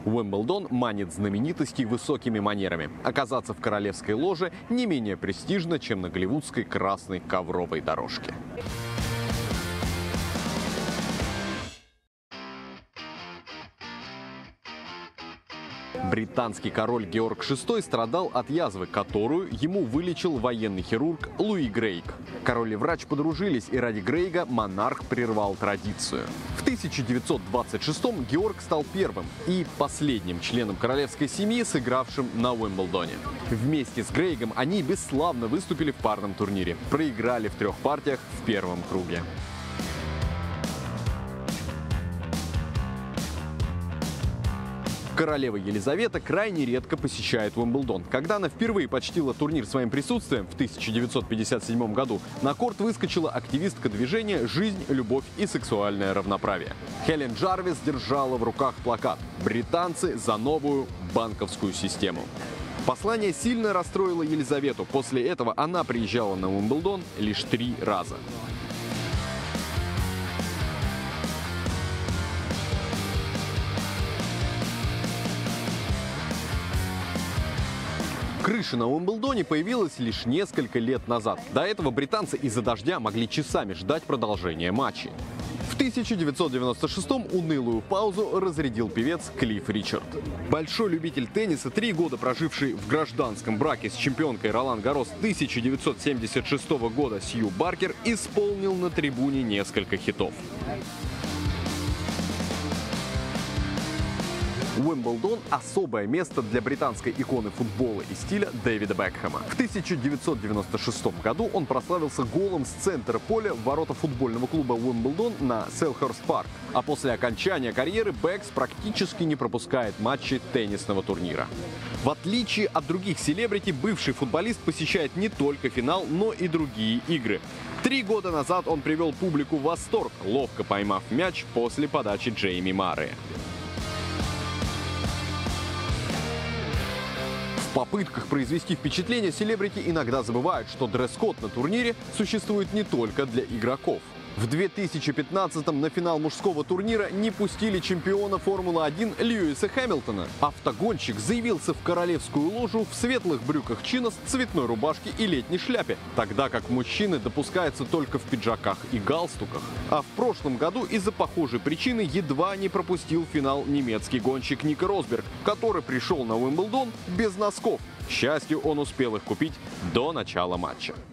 Уимблдон манит знаменитостей высокими манерами. Оказаться в королевской ложе не менее престижно, чем на голливудской красной ковровой дорожке. Британский король Георг VI страдал от язвы, которую ему вылечил военный хирург Луи Грейг. Король и врач подружились, и ради Грейга монарх прервал традицию. В 1926-м Георг стал первым и последним членом королевской семьи, сыгравшим на Уимблдоне. Вместе с Грейгом они бесславно выступили в парном турнире. Проиграли в 3 партиях в первом круге. Королева Елизавета крайне редко посещает Уимблдон. Когда она впервые почтила турнир своим присутствием в 1957 году, на корт выскочила активистка движения «Жизнь, любовь и сексуальное равноправие». Хелен Джарвис держала в руках плакат «Британцы за новую банковскую систему». Послание сильно расстроило Елизавету. После этого она приезжала на Уимблдон лишь 3 раза. Крыша на Уимблдоне появилась лишь несколько лет назад. До этого британцы из-за дождя могли часами ждать продолжения матчей. В 1996-м унылую паузу разрядил певец Клифф Ричард. Большой любитель тенниса, 3 года проживший в гражданском браке с чемпионкой Ролан Гаррос 1976 года Сью Баркер, исполнил на трибуне несколько хитов. Уимблдон – особое место для британской иконы футбола и стиля Дэвида Бекхэма. В 1996 году он прославился голом с центра поля в ворота футбольного клуба Уимблдон на Селхерст-парк. А после окончания карьеры Бекс практически не пропускает матчи теннисного турнира. В отличие от других селебрити, бывший футболист посещает не только финал, но и другие игры. 3 года назад он привел публику в восторг, ловко поймав мяч после подачи Джейми Марри. В попытках произвести впечатление селебрити иногда забывают, что дресс-код на турнире существует не только для игроков. В 2015-м на финал мужского турнира не пустили чемпиона Формулы-1 Льюиса Хэмилтона. Автогонщик заявился в королевскую ложу в светлых брюках чинос, цветной рубашке и летней шляпе, тогда как мужчины допускаются только в пиджаках и галстуках. А в прошлом году из-за похожей причины едва не пропустил финал немецкий гонщик Нико Росберг, который пришел на Уимблдон без носков. К счастью, он успел их купить до начала матча.